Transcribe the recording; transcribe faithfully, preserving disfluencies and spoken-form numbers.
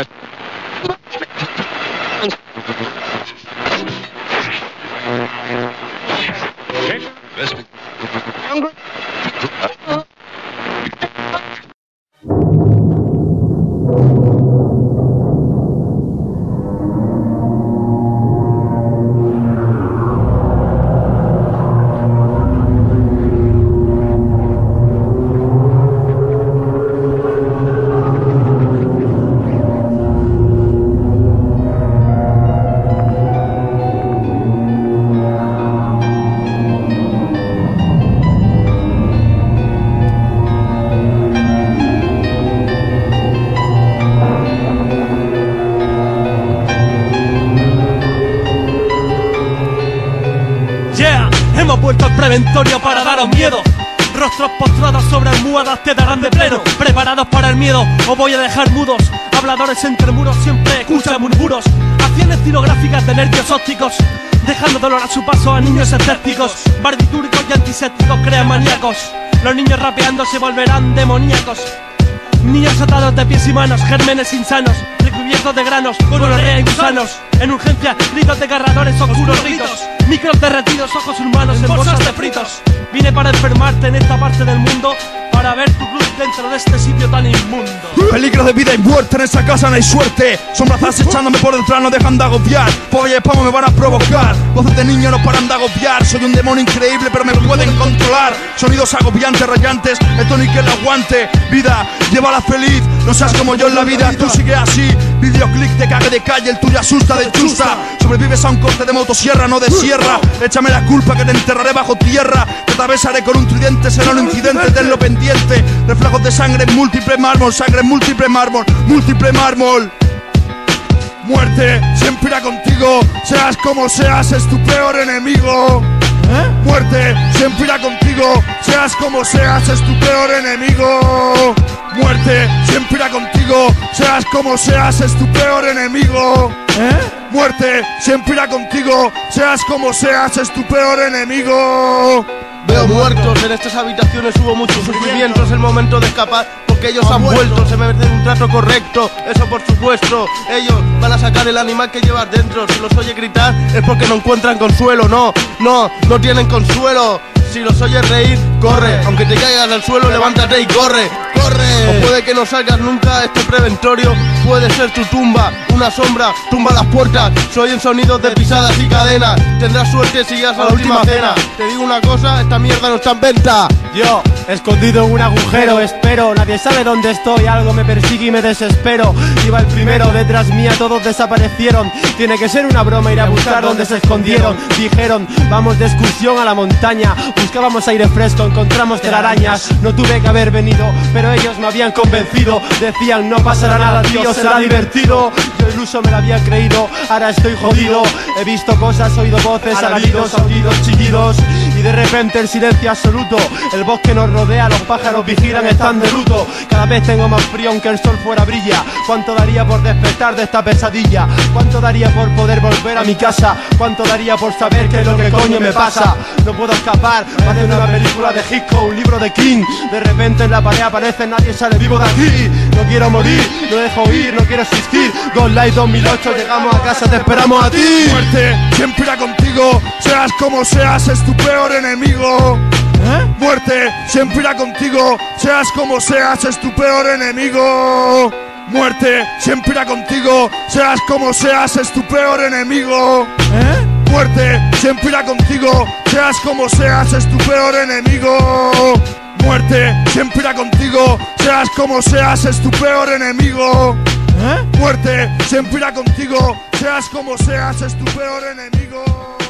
Hemos vuelto al preventorio para daros miedo. Rostros postrados sobre almohadas te darán de pleno. Preparados para el miedo, os voy a dejar mudos. Habladores entre muros siempre escuchan murmuros. Acciones tirográficas de nervios ópticos, dejando dolor a su paso a niños escépticos. Barbitúricos y antisépticos crean maníacos. Los niños rapeando se volverán demoníacos. Niños atados de pies y manos, gérmenes insanos, recubiertos de granos, gonorrea y gusanos. En urgencia, gritos de carradores, oscuros ritos, micros derretidos, ojos humanos en bolsas de fritos. Vine para enfermarte en esta parte del mundo, para ver tu luz dentro de este sitio tan inmundo. Peligro de vida y muerte, en esa casa no hay suerte. Sombras echándome por detrás, no dejan de agobiar. Polla y pamo me van a provocar. Voces de niño no paran de agobiar. Soy un demonio increíble pero me pueden controlar. Sonidos agobiantes, rayantes, esto ni que lo aguante. Vida, llévala feliz, no seas como yo en la vida. Tú sigue así, videoclip te cague de calle, el tuyo asusta de chusta. Sobrevives a un corte de motosierra, no de sierra. Échame la culpa que te enterraré bajo tierra. Te atravesaré con un tridente, será un incidente, tenlo pendiente. Reflejos de sangre en múltiple mármol, sangre en múltiple mármol, múltiple mármol. Muerte siempre irá contigo, seas como seas, es tu peor enemigo. ¿Eh? Muerte siempre irá contigo, seas como seas, es tu peor enemigo. Muerte siempre irá contigo, seas como seas, es tu peor enemigo. ¿Eh? Muerte siempre irá contigo, seas como seas, es tu peor enemigo. Veo muertos, en estas habitaciones hubo muchos sufrimientos. Es el momento de escapar porque ellos han vuelto. Se merecen un trato correcto, eso por supuesto. Ellos van a sacar el animal que llevas dentro. Si los oye gritar es porque no encuentran consuelo. No, no, no tienen consuelo. Si los oyes reír, corre. Aunque te caigas al suelo, levántate y corre. ¡Corre! O puede que no salgas nunca, este preventorio puede ser tu tumba. Una sombra, tumba las puertas. Se oyen sonidos de pisadas y cadenas. Tendrás suerte si llegas a la última cena. Te digo una cosa, esta mierda no está en venta. Yo, escondido en un agujero, espero. Nadie sabe dónde estoy, algo me persigue y me desespero. Iba el primero, detrás mía todos desaparecieron. Tiene que ser una broma ir a buscar dónde se escondieron. Dijeron, vamos de excursión a la montaña. Buscábamos aire fresco, encontramos telarañas. No tuve que haber venido, pero ellos me habían convencido. Decían, no pasará nada, tío, será divertido. Yo iluso me lo había creído, ahora estoy jodido. He visto cosas, oído voces, alaridos, aullidos, chillidos. Y de repente el silencio absoluto. El bosque nos rodea, los pájaros vigilan, están de luto. Cada vez tengo más frío aunque el sol fuera brilla. ¿Cuánto daría por despertar de esta pesadilla? ¿Cuánto daría por poder volver a mi casa? ¿Cuánto daría por saber qué es lo que coño me pasa? No puedo escapar, parece una película de Hitchcock, un libro de King. De repente en la pared aparece, nadie sale vivo de aquí. No quiero morir, no dejo ir, no quiero existir. Ghost Light dos mil ocho, llegamos a casa, te esperamos a ti. Muerte siempre irá contigo, seas como seas, es tu peor enemigo. ¿Eh? Muerte siempre irá contigo, seas como seas, es tu peor enemigo. Muerte siempre irá contigo, seas como seas, es tu peor enemigo. ¿Eh? Muerte siempre irá contigo, seas como seas, es tu peor enemigo. Muerte siempre irá contigo, seas como seas, es tu peor enemigo. ¿Eh? Muerte siempre irá contigo, seas como seas, es tu peor enemigo.